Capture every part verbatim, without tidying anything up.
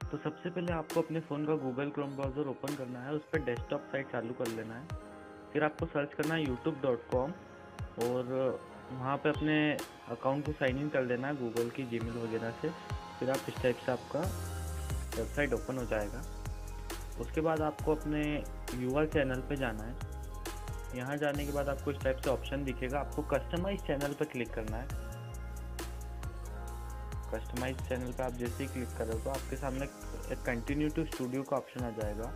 तो सबसे पहले आपको अपने फ़ोन का गूगल क्रोम ब्राउज़र ओपन करना है, उस पर डेस्कटॉप साइट चालू कर लेना है। फिर आपको सर्च करना है यूट्यूब डॉट कॉम और वहाँ पे अपने अकाउंट को साइन इन कर लेना है गूगल की जीमेल वगैरह से। फिर आप इस टाइप से आपका वेबसाइट ओपन हो जाएगा। उसके बाद आपको अपने व्यूअर चैनल पे जाना है। यहाँ जाने के बाद आपको इस टाइप से ऑप्शन दिखेगा, आपको कस्टमाइज़ चैनल पर क्लिक करना है। कस्टमाइज चैनल पे आप जैसे ही क्लिक करोगे तो आपके सामने एक कंटिन्यू टू स्टूडियो का ऑप्शन आ जाएगा।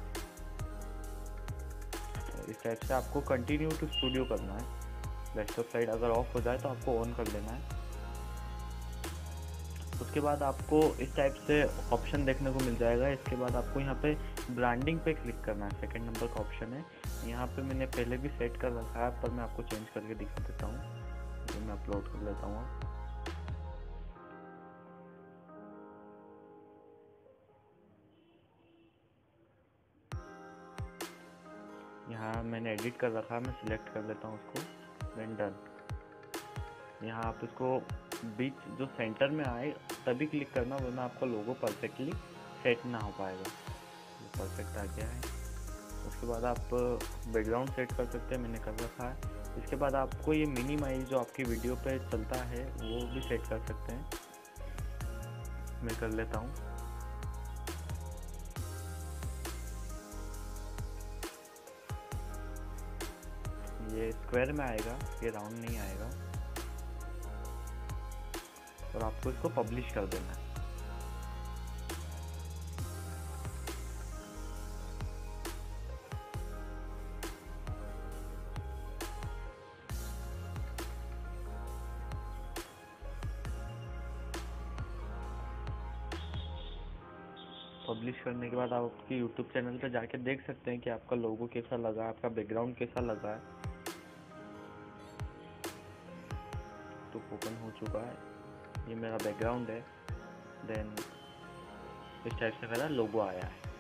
इस टाइप से आपको कंटिन्यू टू स्टूडियो करना है। डेस्कटॉप साइट अगर ऑफ हो जाए तो आपको ऑन कर लेना है। उसके बाद आपको इस टाइप से ऑप्शन देखने को मिल जाएगा। इसके बाद आपको यहाँ पे ब्रांडिंग पे क्लिक करना है, सेकंड नंबर का ऑप्शन है। यहाँ पे मैंने पहले भी सेट कर रखा है पर मैं आपको चेंज करके दिखा देता हूँ। ये मैं अपलोड कर लेता हूँ। यहाँ मैंने एडिट कर रखा है, मैं सिलेक्ट कर लेता हूँ उसको, देन डन। यहाँ आप इसको बीच जो सेंटर में आए तभी क्लिक करना, वरना आपका लोगो परफेक्टली सेट ना हो पाएगा। ये परफेक्ट आ गया है। उसके बाद आप बैकग्राउंड सेट कर सकते हैं, मैंने कर रखा है। इसके बाद आपको ये मिनिमाइज जो आपकी वीडियो पे चलता है वो भी सेट कर सकते हैं, मैं कर लेता हूँ। ये स्क्वायर में आएगा, ये राउंड नहीं आएगा। और आपको इसको पब्लिश कर देना है। पब्लिश करने के बाद आप आपकी यूट्यूब चैनल पर जाके देख सकते हैं कि आपका लोगो कैसा लगा, आपका बैकग्राउंड कैसा लगा है। तो ओपन हो चुका है, ये मेरा बैकग्राउंड है। देन इस टाइप से मेरा लोगो आया है।